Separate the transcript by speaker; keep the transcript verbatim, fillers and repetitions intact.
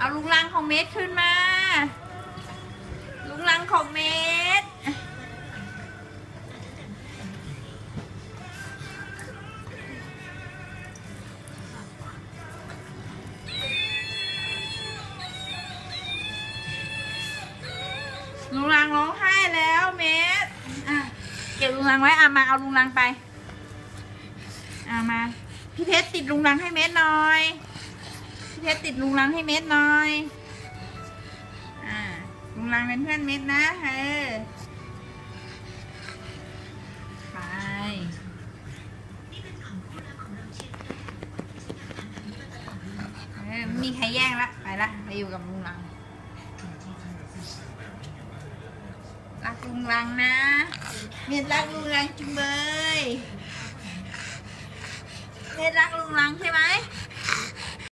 Speaker 1: เอาลุงลังของเมดขึ้นมาลุงลังของเมดลุงลังร้องไห้แล้วเมดอ่ะเก็บลุงลังไว้อ่ะมาเอาลุงลังไปอ่ะมาพี่เพชรติดลุงลังให้เมดหน่อยพี่เพชรติดลุงลังให้เมดหน่อยอ่าลุงลังเป็นเพื่อนเมดนะเออไปเออไม่มีใครแย่งละไปละไปอยู่กับลุงลังรักลุงลังนะเมดรักลุงลังจุงเบยเมดรักลุงลังใช่ไหม